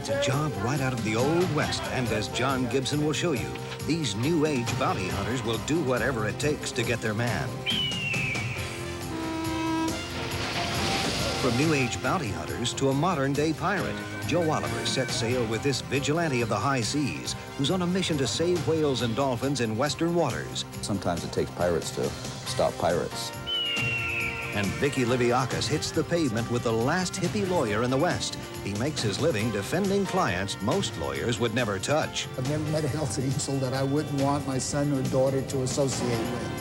It's a job right out of the Old West, and as John Gibson will show you, these new age bounty hunters will do whatever it takes to get their man. From new age bounty hunters to a modern day pirate, Joe Oliver sets sail with this vigilante of the high seas who's on a mission to save whales and dolphins in western waters. Sometimes it takes pirates to stop pirates. And Vicki Liviakis hits the pavement with the last hippie lawyer in the West. He makes his living defending clients most lawyers would never touch. I've never met a Hells Angel that I wouldn't want my son or daughter to associate with.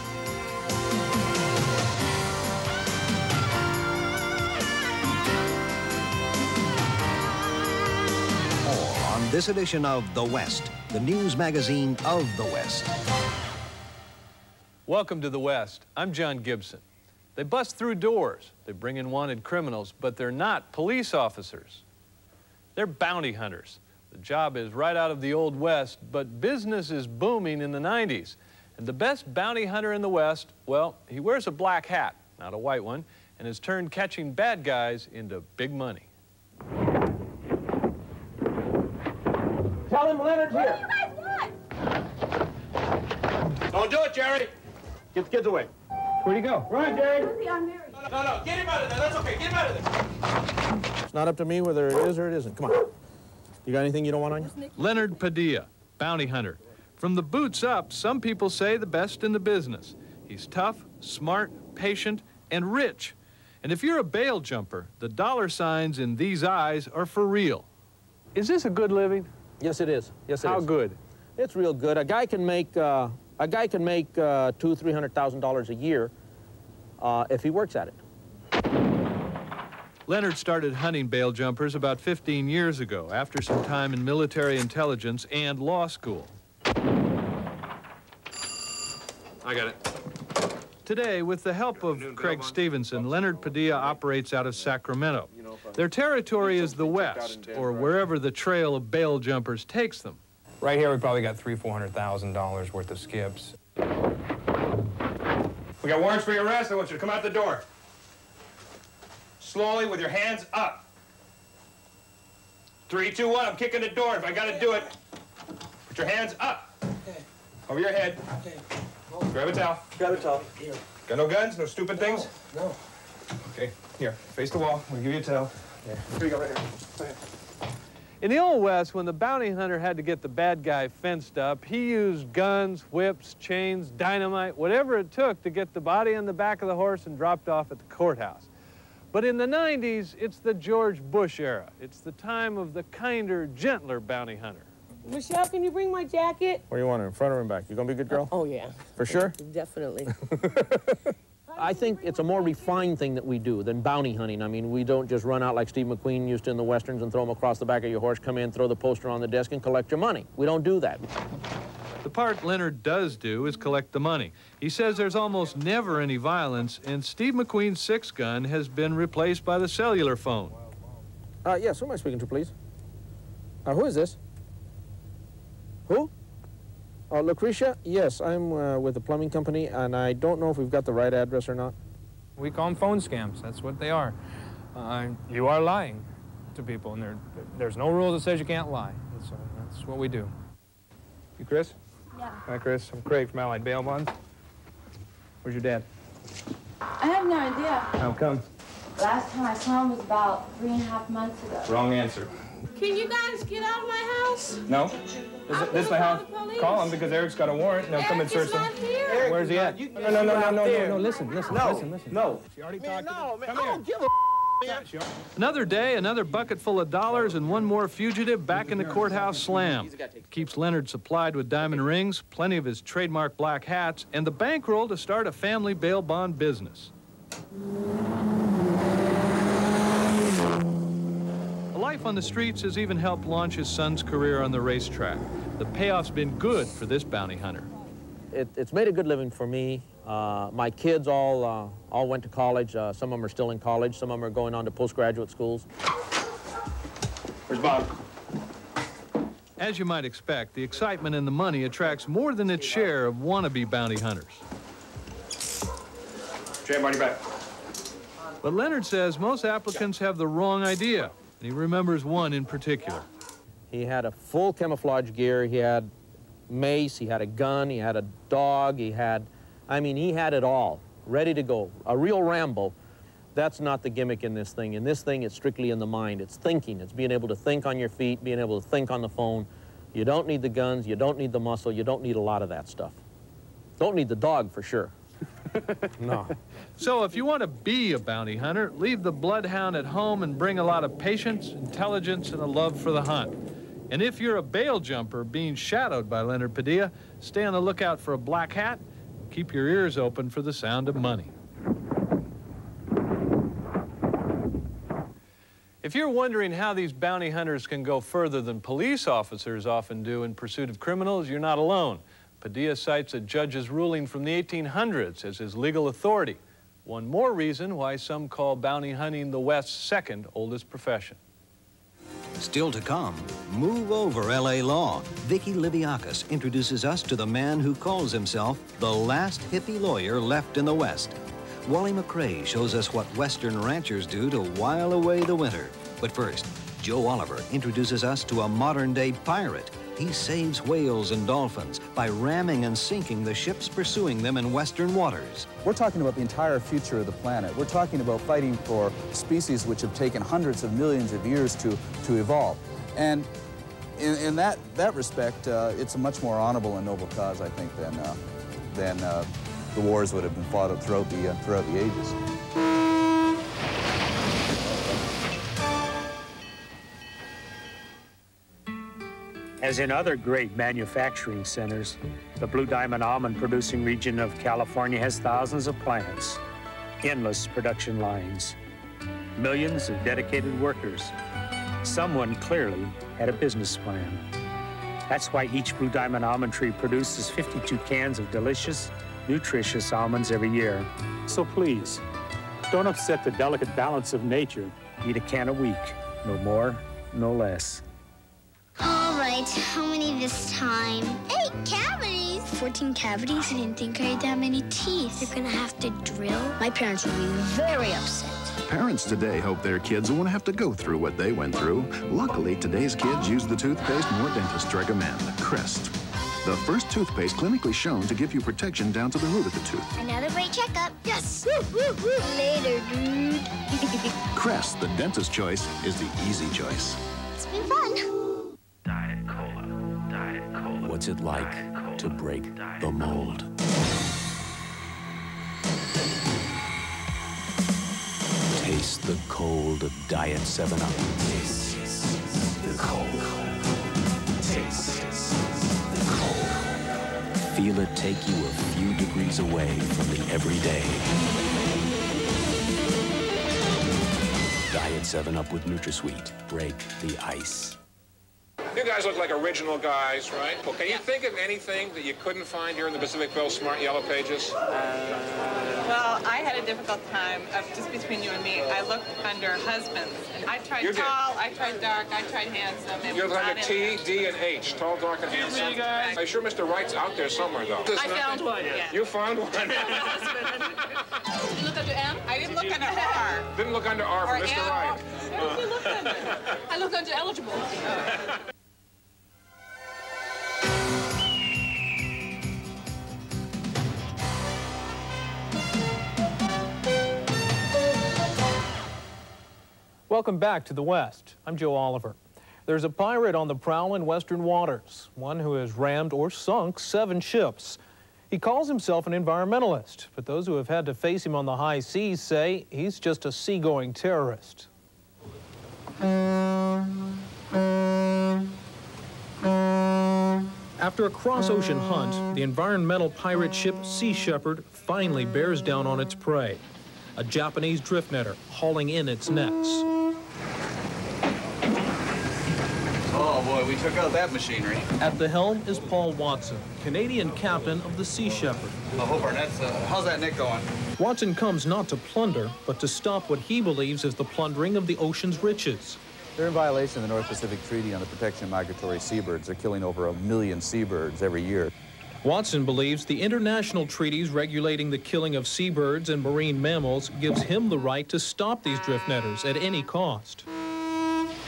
This edition of The West, the news magazine of the West. Welcome to The West. I'm John Gibson. They bust through doors. They bring in wanted criminals, but they're not police officers. They're bounty hunters. The job is right out of the Old West, but business is booming in the 90s. And the best bounty hunter in the West, well, he wears a black hat, not a white one, and has turned catching bad guys into big money. Tell him Leonard's here. What do you guys want? Don't do it, Jerry. Get the kids away. Where'd he go? Run, Jerry. I'm married. No, get him out of there. That's okay. Get him out of there. It's not up to me whether it is or it isn't. Come on. You got anything you don't want on you? Leonard Padilla, bounty hunter. From the boots up, some people say the best in the business. He's tough, smart, patient, and rich. And if you're a bail jumper, the dollar signs in these eyes are for real. Is this a good living? Yes, it is. Yes, it is. How good? It's real good. A guy can make $200,000–300,000 a year if he works at it. Leonard started hunting bail jumpers about 15 years ago, after some time in military intelligence and law school. I got it. Today, with the help of Craig Stevenson, Leonard Padilla operates out of Sacramento. Their territory is the West, or wherever the trail of bail jumpers takes them. Right here, we probably got $300,000–$400,000 worth of skips. We got warrants for your arrest. I want you to come out the door. Slowly, with your hands up. 3, 2, 1. I'm kicking the door. If I got to do it, put your hands up. Okay. Over your head. Okay. Grab a towel. Grab a towel. Here. Got no guns? No stupid things? No. Okay, here. Face the wall. I'm going to give you a towel. Yeah. Here we go, right here. Go ahead. In the Old West, when the bounty hunter had to get the bad guy fenced up, he used guns, whips, chains, dynamite, whatever it took to get the body on the back of the horse and dropped off at the courthouse. But in the 90s, it's the George Bush era. It's the time of the kinder, gentler bounty hunter. Michelle, can you bring my jacket? Where do you want her, in front or in back? You gonna be a good girl? Oh, yeah. For sure? Definitely. I think it's a more refined thing that we do than bounty hunting. I mean, we don't just run out like Steve McQueen used to in the Westerns and throw them across the back of your horse, come in, throw the poster on the desk, and collect your money. We don't do that. The part Leonard does do is collect the money. He says there's almost never any violence, and Steve McQueen's 6-gun has been replaced by the cellular phone. Yes, who am I speaking to, please? Who is this? Who? Lucretia? Yes, I'm with the plumbing company, and I don't know if we've got the right address or not. We call them phone scams. That's what they are. You are lying to people, and there's no rule that says you can't lie. So that's what we do. You Chris? Yeah. Hi, Chris. I'm Craig from Allied Bail Bonds. Where's your dad? I have no idea. How come? Last time I saw him was about 3.5 months ago. Wrong answer. Can you guys get out of my house? No. This is my house. Call him because Eric's got a warrant. Now come and search him. Here. Where's he at? No. Listen. No. She already talked to him. Come here. Give a Another day, another bucket full of dollars, and one more fugitive back in the courthouse slam. Keeps Leonard supplied with diamond rings, plenty of his trademark black hats, and the bankroll to start a family bail bond business. A life on the streets has even helped launch his son's career on the racetrack. The payoff's been good for this bounty hunter. It's made a good living for me. My kids all went to college. Some of them are still in college. Some of them are going on to postgraduate schools. Where's Bob? As you might expect, the excitement and the money attracts more than its share of wannabe bounty hunters. Jay, Marty back. But Leonard says most applicants have the wrong idea. and he remembers one in particular. He had a full camouflage gear. He had mace, he had a gun, he had a dog, he had it all, ready to go. A real Rambo. That's not the gimmick in this thing. In this thing, it's strictly in the mind. It's thinking. It's being able to think on your feet, being able to think on the phone. You don't need the guns, you don't need the muscle, you don't need a lot of that stuff. Don't need the dog, for sure. No. So if you want to be a bounty hunter, leave the bloodhound at home and bring a lot of patience, intelligence, and a love for the hunt. And if you're a bail jumper being shadowed by Leonard Padilla, stay on the lookout for a black hat. Keep your ears open for the sound of money. If you're wondering how these bounty hunters can go further than police officers often do in pursuit of criminals, you're not alone. Padilla cites a judge's ruling from the 1800s as his legal authority. One more reason why some call bounty hunting the West's second oldest profession. Still to come, Move Over L.A. Law. Vicki Liviakis introduces us to the man who calls himself the last hippie lawyer left in the West. Wally McRae shows us what Western ranchers do to while away the winter. But first, Joe Oliver introduces us to a modern-day pirate. He saves whales and dolphins by ramming and sinking the ships pursuing them in Western waters. We're talking about the entire future of the planet. We're talking about fighting for species which have taken hundreds of millions of years to evolve. And in that respect, it's a much more honorable and noble cause, I think, than the wars would have been fought throughout the ages. As in other great manufacturing centers, the Blue Diamond almond producing region of California has thousands of plants, endless production lines, millions of dedicated workers. Someone clearly had a business plan. That's why each Blue Diamond almond tree produces 52 cans of delicious, nutritious almonds every year. So please, don't upset the delicate balance of nature. Eat a can a week, no more, no less. All right, how many this time? 8 cavities. 14 cavities? I didn't think I had that many teeth. You're gonna have to drill? My parents will be very upset. Parents today hope their kids won't have to go through what they went through. Luckily, today's kids use the toothpaste more dentists recommend, Crest. The first toothpaste clinically shown to give you protection down to the root of the tooth. Another great checkup. Yes! Woo, woo, woo. Later, dude. Crest, the dentist's choice, is the easy choice. It's been fun. Diet Cola. Diet Cola. What's it like to break the mold? Taste the cold of Diet 7-Up. Taste the cold. Taste the cold. Feel it take you a few degrees away from the everyday. Diet 7-Up with NutraSweet. Break the ice. You guys look like original guys, right? Well, can you think of anything that you couldn't find here in the Pacific Bill Smart Yellow Pages? Well, I had a difficult time, just between you and me. I looked under husbands. And I tried tall, I tried dark, I tried handsome. You're like a T, D, and H. Tall, dark, and handsome. Me, guys. I'm sure Mr. Wright's out there somewhere, though. I found one, yeah. You found one? Did you look under M? I didn't look under R. Didn't look under R for Mr. Wright. Where did you look under? I looked under eligible. Welcome back to the West. I'm Joe Oliver. There's a pirate on the prowl in Western waters, one who has rammed or sunk 7 ships. He calls himself an environmentalist, but those who have had to face him on the high seas say he's just a seagoing terrorist. After a cross-ocean hunt, the environmental pirate ship Sea Shepard finally bears down on its prey. A Japanese drift netter hauling in its nets. Oh boy, we took out that machinery. At the helm is Paul Watson, Canadian captain of the Sea Shepard. I hope our net's, how's that net going? Watson comes not to plunder, but to stop what he believes is the plundering of the ocean's riches. They're in violation of the North Pacific Treaty on the Protection of Migratory Seabirds. They're killing over 1 million seabirds every year. Watson believes the international treaties regulating the killing of seabirds and marine mammals gives him the right to stop these drift netters at any cost.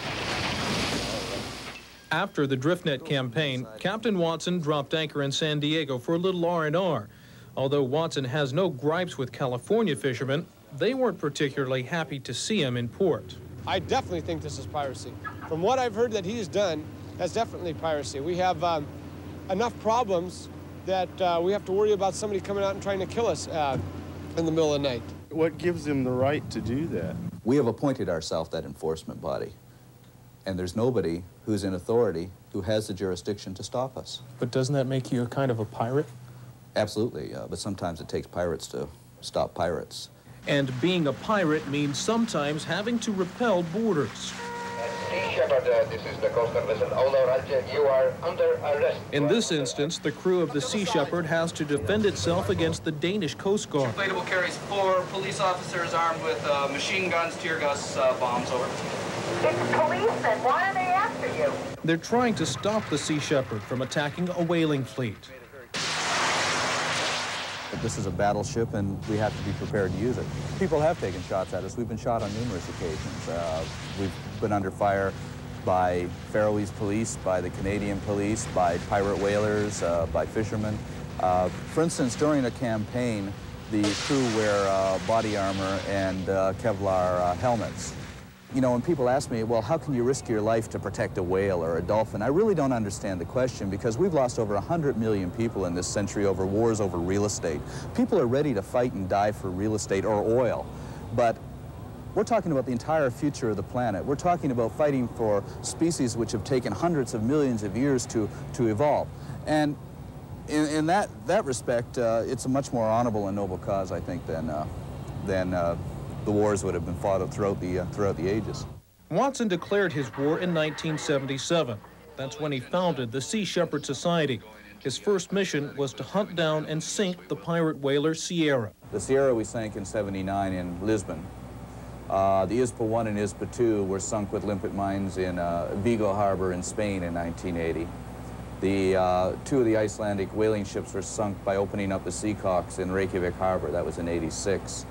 After the DriftNet campaign, Captain Watson dropped anchor in San Diego for a little R&R. Although Watson has no gripes with California fishermen, they weren't particularly happy to see him in port. I definitely think this is piracy. From what I've heard that he's done, that's definitely piracy. We have enough problems that we have to worry about somebody coming out and trying to kill us in the middle of the night. What gives him the right to do that? We have appointed ourselves that enforcement body, and there's nobody who's in authority who has the jurisdiction to stop us. But doesn't that make you a kind of a pirate? Absolutely, but sometimes it takes pirates to stop pirates. And being a pirate means sometimes having to repel borders. Shepard, this is the coastal vessel. You are under arrest. In this instance, the crew of the Sea Shepherd has to defend itself against the Danish Coast Guard. Inflatable carries 4 police officers armed with machine guns, tear gas bombs, over. It's policemen. Why are they after you? They're trying to stop the Sea Shepherd from attacking a whaling fleet. This is a battleship, and we have to be prepared to use it. People have taken shots at us. We've been shot on numerous occasions. We've been under fire by Faroese police, by the Canadian police, by pirate whalers, by fishermen. For instance, during a campaign, the crew wear body armor and Kevlar helmets. You know, when people ask me, well, how can you risk your life to protect a whale or a dolphin? I really don't understand the question, because we've lost over 100 million people in this century over wars over real estate. People are ready to fight and die for real estate or oil, but we're talking about the entire future of the planet. We're talking about fighting for species which have taken hundreds of millions of years to evolve. And in that respect, it's a much more honorable and noble cause, I think, than the wars would have been fought throughout the ages. Watson declared his war in 1977. That's when he founded the Sea Shepherd Society. His first mission was to hunt down and sink the pirate whaler Sierra. The Sierra we sank in '79 in Lisbon. The ISPA 1 and ISPA 2 were sunk with limpet mines in Vigo Harbor in Spain in 1980. The 2 of the Icelandic whaling ships were sunk by opening up the Seacocks in Reykjavik Harbor. That was in '86.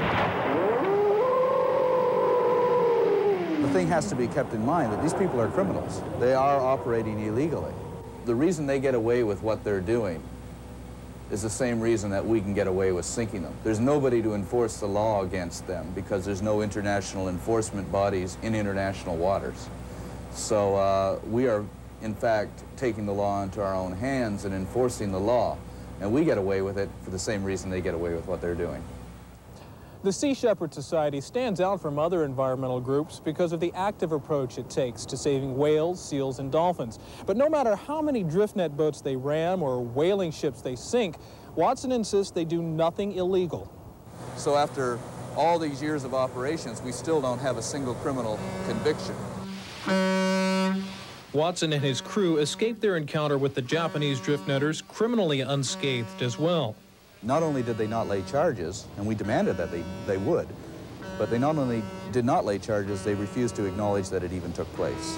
The thing has to be kept in mind that these people are criminals. They are operating illegally. The reason they get away with what they're doing is the same reason that we can get away with sinking them. There's nobody to enforce the law against them because there's no international enforcement bodies in international waters. So we are, in fact, taking the law into our own hands and enforcing the law. And we get away with it for the same reason they get away with what they're doing. The Sea Shepherd Society stands out from other environmental groups because of the active approach it takes to saving whales, seals, and dolphins. But no matter how many driftnet boats they ram or whaling ships they sink, Watson insists they do nothing illegal. So after all these years of operations, we still don't have a single criminal conviction. Watson and his crew escaped their encounter with the Japanese driftnetters criminally unscathed as well. Not only did they not lay charges, and we demanded that they would, but they not only did not lay charges, they refused to acknowledge that it even took place.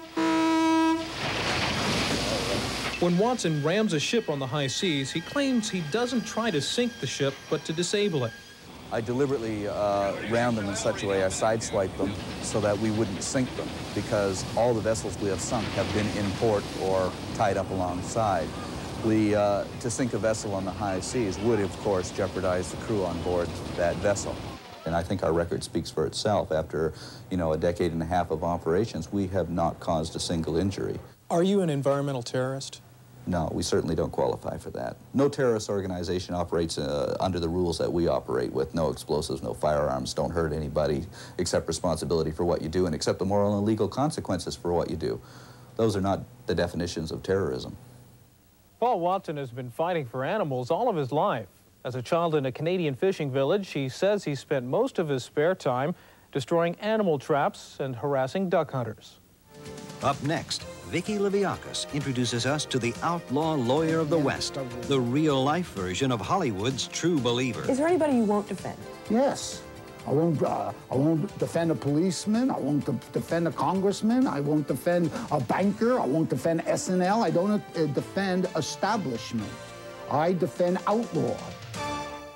When Watson rams a ship on the high seas, he claims he doesn't try to sink the ship, but to disable it. I deliberately rammed them in such a way, I sideswiped them so that we wouldn't sink them, because all the vessels we have sunk have been in port or tied up alongside. To sink a vessel on the high seas would, of course, jeopardize the crew on board that vessel. And I think our record speaks for itself. After, a decade and a half of operations, we have not caused a single injury. Are you an environmental terrorist? No, we certainly don't qualify for that. No terrorist organization operates under the rules that we operate with. No explosives, no firearms, don't hurt anybody, accept responsibility for what you do, and accept the moral and legal consequences for what you do. Those are not the definitions of terrorism. Paul Watson has been fighting for animals all of his life. As a child in a Canadian fishing village, he says he spent most of his spare time destroying animal traps and harassing duck hunters. Up next, Vicki Liviakis introduces us to the outlaw lawyer of the West, the real-life version of Hollywood's true believer. Is there anybody you won't defend? Yes. I won't defend a policeman. I won't defend a congressman. I won't defend a banker. I won't defend SNL. I don't defend establishment. I defend outlaw.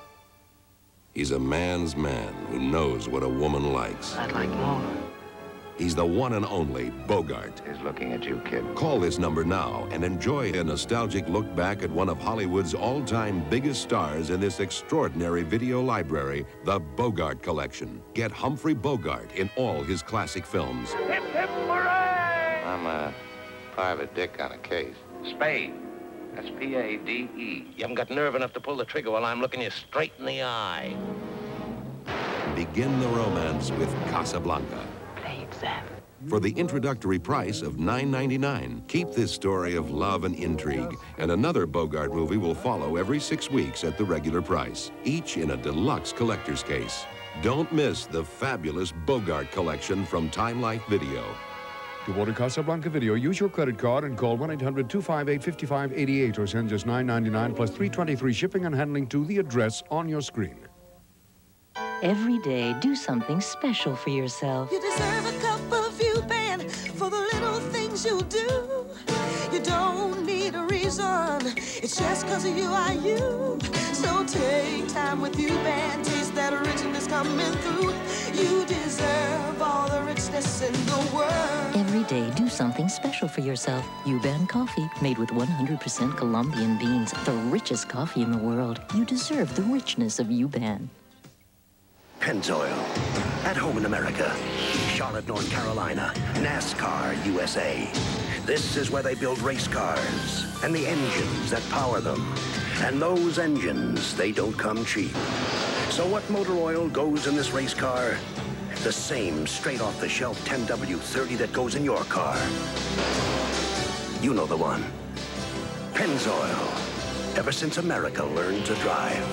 He's a man's man who knows what a woman likes. I'd like more. He's the one and only Bogart. He's looking at you, kid. Call this number now and enjoy a nostalgic look back at one of Hollywood's all-time biggest stars in this extraordinary video library, the Bogart Collection. Get Humphrey Bogart in all his classic films. Hip, hip, hooray! I'm a private dick on a case. Spade. That's P-A-D-E. You haven't got nerve enough to pull the trigger while I'm looking you straight in the eye. Begin the romance with Casablanca. For the introductory price of $9.99, keep this story of love and intrigue, and another Bogart movie will follow every 6 weeks at the regular price, each in a deluxe collector's case. Don't miss the fabulous Bogart Collection from Time Life Video. To order Casablanca Video, use your credit card and call 1-800-258-5588 or send just $9.99 plus $3.23 shipping and handling to the address on your screen. Every day, do something special for yourself. You deserve a cup of U-Band for the little things you do. You don't need a reason. It's just because of you are you. So take time with U-Band. Taste that richness coming through. You deserve all the richness in the world. Every day, do something special for yourself. U-Band coffee, made with 100% Colombian beans, the richest coffee in the world. You deserve the richness of U-Band. Pennzoil, at home in America, Charlotte, North Carolina, NASCAR, USA. This is where they build race cars and the engines that power them. And those engines, they don't come cheap. So what motor oil goes in this race car? The same straight-off-the-shelf 10W30 that goes in your car. You know the one. Pennzoil, ever since America learned to drive.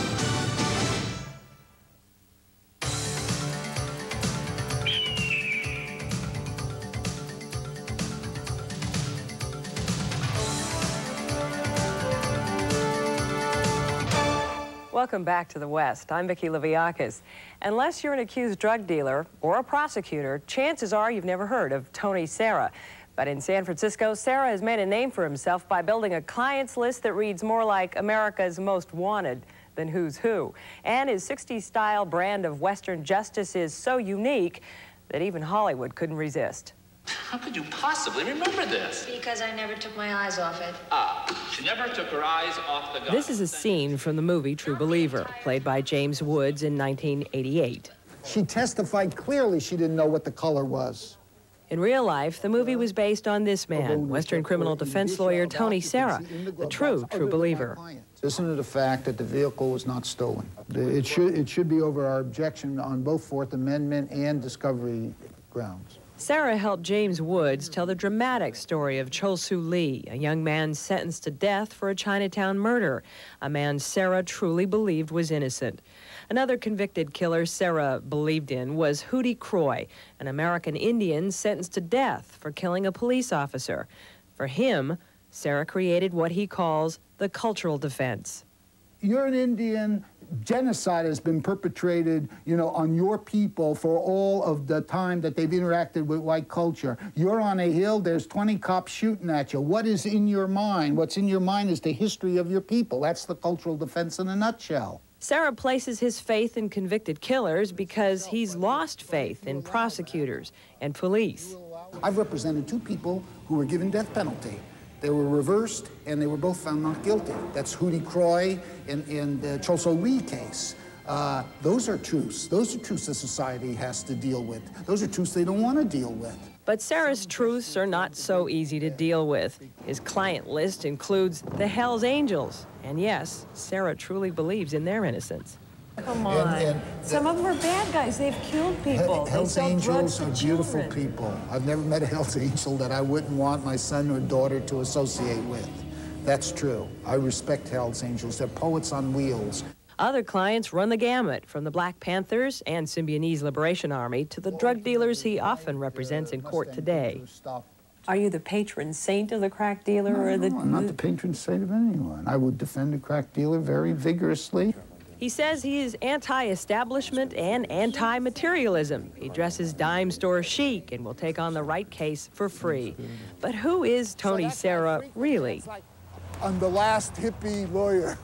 Welcome back to the West. I'm Vicki Liviakis. Unless you're an accused drug dealer or a prosecutor, chances are you've never heard of Tony Serra. But in San Francisco, Serra has made a name for himself by building a clients list that reads more like America's Most Wanted than Who's Who. And his 60s-style brand of Western justice is so unique that even Hollywood couldn't resist. How could you possibly remember this? Because I never took my eyes off it. Ah, she never took her eyes off the gun. This is a scene from the movie True Believer, played by James Woods in 1988. She testified clearly she didn't know what the color was. In real life, the movie was based on this man, Western criminal defense lawyer Tony Serra, the true believer. Isn't it a fact that the vehicle was not stolen? It should be over our objection on both Fourth Amendment and discovery grounds. Serra helped James Woods tell the dramatic story of Chol Soo Lee, a young man sentenced to death for a Chinatown murder, a man Serra truly believed was innocent. Another convicted killer Serra believed in was Hootie Croy, an American Indian sentenced to death for killing a police officer. For him, Serra created what he calls the cultural defense. You're an Indian. Genocide has been perpetrated, on your people for all of the time that they've interacted with white culture. You're on a hill, there's 20 cops shooting at you. What is in your mind? What's in your mind is the history of your people. That's the cultural defense in a nutshell. Serra places his faith in convicted killers because he's lost faith in prosecutors and police. I've represented two people who were given death penalty. They were reversed, and they were both found not guilty. That's Hootie Croy in the Chol Soo Lee case. Those are truths. Those are truths that society has to deal with. Those are truths they don't want to deal with. But Serra's truths are not so easy to deal with. His client list includes the Hells Angels. And yes, Serra truly believes in their innocence. Come on. Some of them are bad guys. They've killed people. Hells Angels are beautiful people. I've never met a Hells Angel that I wouldn't want my son or daughter to associate with. That's true. I respect Hells Angels. They're poets on wheels. Other clients run the gamut, from the Black Panthers and Symbionese Liberation Army to the drug dealers he often represents in court today. Are you the patron saint of the crack dealer? No, I'm not the patron saint of anyone. I would defend a crack dealer very vigorously. He says he is anti-establishment and anti-materialism. He dresses dime store chic and will take on the right case for free. But who is Tony Serra really? I'm the last hippie lawyer.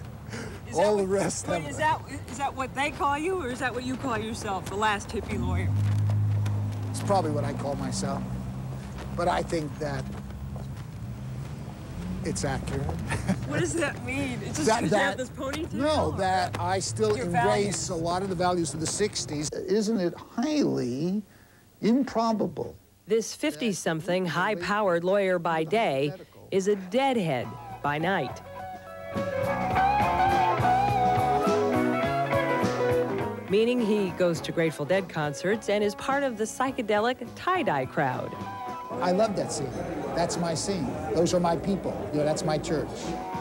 All the rest of it. Is that what they call you, or is that what you call yourself, the last hippie lawyer? It's probably what I call myself. But I think that it's accurate. What does that mean? It's just because you have this ponytail? No, that I still Your embrace values. a lot of the values of the 60s. Isn't it highly improbable? This 50-something, high-powered lawyer by day is a deadhead by night. Meaning he goes to Grateful Dead concerts and is part of the psychedelic tie-dye crowd. I love that scene. That's my scene. Those are my people. You know, that's my church.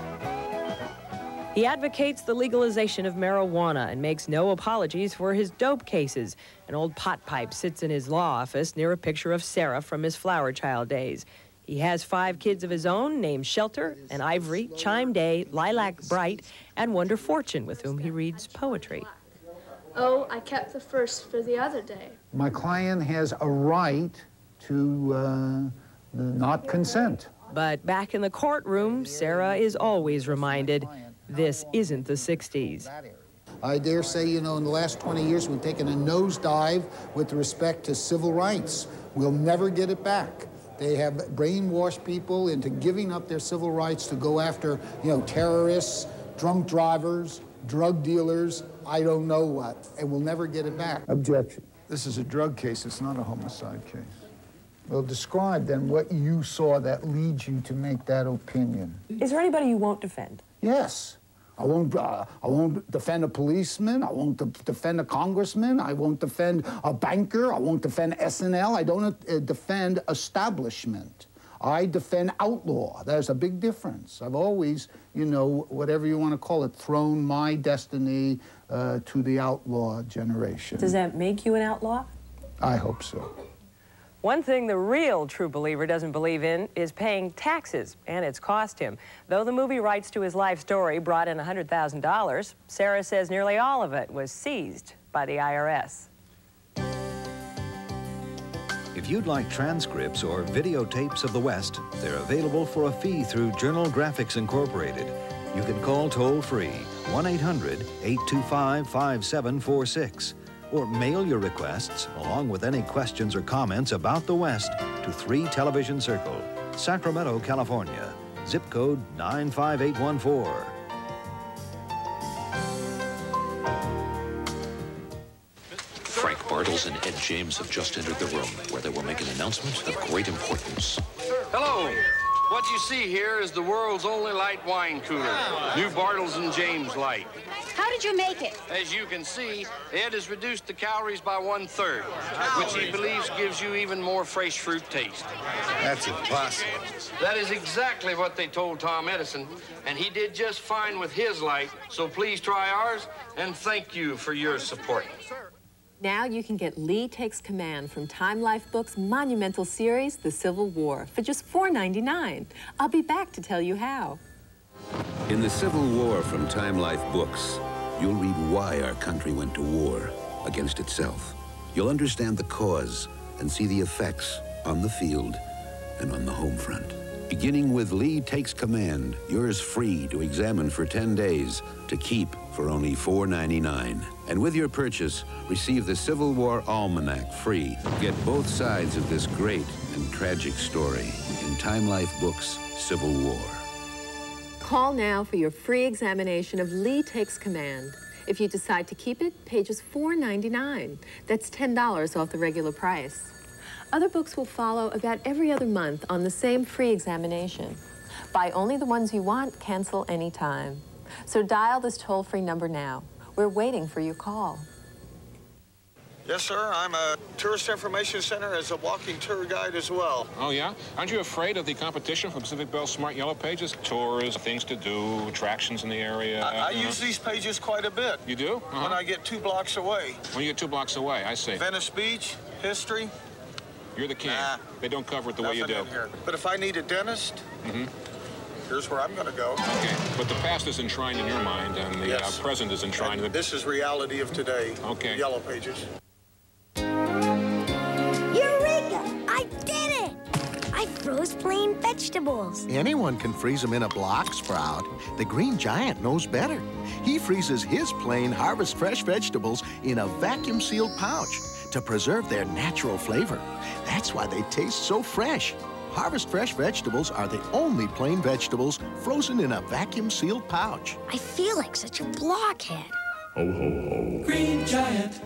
He advocates the legalization of marijuana and makes no apologies for his dope cases. An old pot pipe sits in his law office near a picture of Sarah from his flower child days. He has 5 kids of his own named Shelter and Ivory, Chime Day, Lilac Bright, and Wonder Fortune, with whom he reads poetry. Oh, I kept the first for the other day. My client has a right to not consent. But back in the courtroom, Sarah is always reminded this isn't the 60s. I dare say, you know, in the last 20 years, we've taken a nosedive with respect to civil rights. We'll never get it back. They have brainwashed people into giving up their civil rights to go after, you know, terrorists, drunk drivers, drug dealers, I don't know what, and we'll never get it back. Objection. This is a drug case, it's not a homicide case. Well, describe then what you saw that leads you to make that opinion. Is there anybody you won't defend? Yes. I won't defend a policeman. I won't defend a congressman. I won't defend a banker. I won't defend SNL. I don't defend establishment. I defend outlaw. There's a big difference. I've always, you know, whatever you want to call it, thrown my destiny to the outlaw generation. Does that make you an outlaw? I hope so. One thing the real true believer doesn't believe in is paying taxes, and it's cost him. Though the movie rights to his life story brought in $100,000, Sarah says nearly all of it was seized by the IRS. If you'd like transcripts or videotapes of the West, they're available for a fee through Journal Graphics Incorporated. You can call toll-free 1-800-825-5746 or mail your requests along with any questions or comments about the West to 3 Television Circle, Sacramento, California, zip code 95814. Frank Bartles and Ed James have just entered the room, where they will make an announcement of great importance. Hello. What you see here is the world's only light wine cooler. New Bartles and James Light. How did you make it? As you can see, Ed has reduced the calories by 1/3, which he believes gives you even more fresh fruit taste. That's impossible. That is exactly what they told Tom Edison, and he did just fine with his light. So please try ours, and thank you for your support. Now you can get Lee Takes Command from Time Life Books' monumental series, The Civil War, for just $4.99. I'll be back to tell you how. In The Civil War from Time Life Books, you'll read why our country went to war against itself. You'll understand the cause and see the effects on the field and on the home front. Beginning with Lee Takes Command, yours free to examine for 10 days, to keep for only $4.99. And with your purchase, receive the Civil War Almanac free. Get both sides of this great and tragic story in Time Life Books' Civil War. Call now for your free examination of Lee Takes Command. If you decide to keep it, pay just $4.99. That's $10 off the regular price. Other books will follow about every other month on the same free examination. Buy only the ones you want, cancel anytime. So dial this toll-free number now. We're waiting for your call. Yes, sir. I'm a tourist information center as a walking tour guide as well. Oh, yeah? Aren't you afraid of the competition from Pacific Bell's Smart Yellow Pages? Tours, things to do, attractions in the area. I use these pages quite a bit. You do? When I get 2 blocks away. When you get 2 blocks away, I see. Venice Beach, history. You're the king. They don't cover it the way you do. In here. But if I need a dentist, here's where I'm going to go. Okay, but the past is enshrined in your mind, and the present is enshrined in the... This is reality of today. Okay. Yellow Pages. Eureka! I did it! I froze plain vegetables. Anyone can freeze them in a block, Sprout. The Green Giant knows better. He freezes his plain Harvest Fresh vegetables in a vacuum-sealed pouch. to preserve their natural flavor. That's why they taste so fresh. Harvest Fresh vegetables are the only plain vegetables frozen in a vacuum-sealed pouch. I feel like such a blockhead. Ho, ho, ho. Green Giant.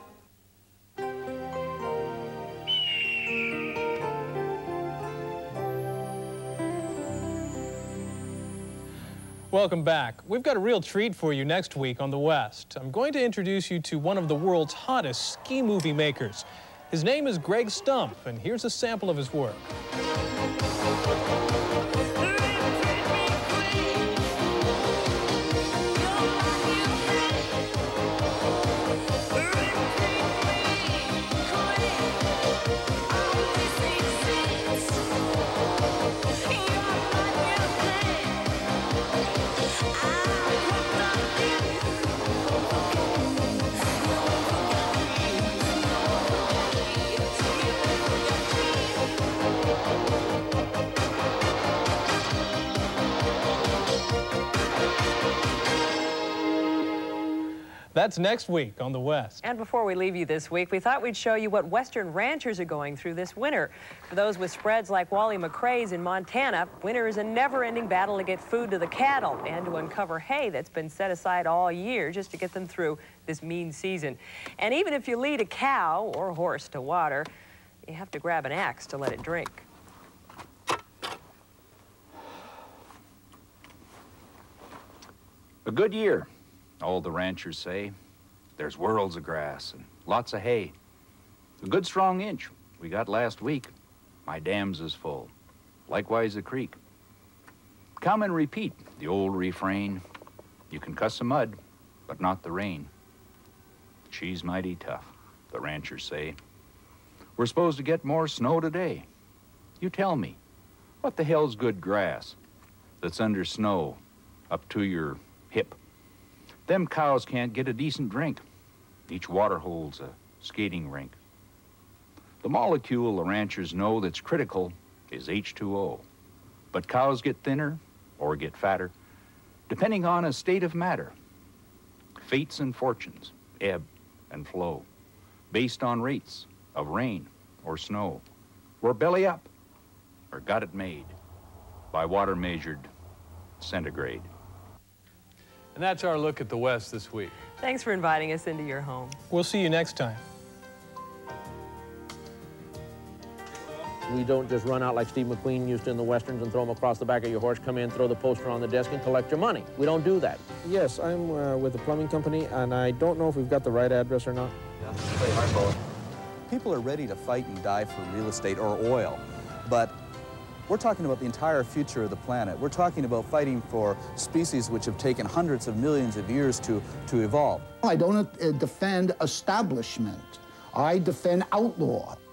Welcome back. We've got a real treat for you next week on The West. I'm going to introduce you to one of the world's hottest ski movie makers. His name is Greg Stump, and here's a sample of his work. That's next week on The West. And before we leave you this week, we thought we'd show you what Western ranchers are going through this winter. For those with spreads like Wally McRae's in Montana, winter is a never-ending battle to get food to the cattle and to uncover hay that's been set aside all year just to get them through this mean season. And even if you lead a cow or horse to water, you have to grab an axe to let it drink. A good year, all the ranchers say. There's worlds of grass and lots of hay. A good strong inch we got last week. My dams is full. Likewise the creek. Come and repeat the old refrain. You can cuss the mud, but not the rain. She's mighty tough, the ranchers say. We're supposed to get more snow today. You tell me, what the hell's good grass that's under snow up to your hip? Them cows can't get a decent drink. Each water hole's a skating rink. The molecule the ranchers know that's critical is H2O. But cows get thinner or get fatter, depending on a state of matter. Fates and fortunes ebb and flow, based on rates of rain or snow. We're belly up, or got it made, by water measured centigrade. And that's our look at the West this week. Thanks for inviting us into your home. We'll see you next time. We don't just run out like Steve McQueen used to in the Westerns and throw them across the back of your horse, come in, throw the poster on the desk, and collect your money. We don't do that. Yes, I'm with the plumbing company, and I don't know if we've got the right address or not. People are ready to fight and die for real estate or oil, but we're talking about the entire future of the planet. We're talking about fighting for species which have taken hundreds of millions of years to evolve. I don't defend establishment. I defend outlaw.